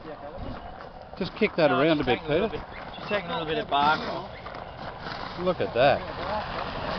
Just kick that around a bit, Peter. Just taking a little bit of bark off. Look at that.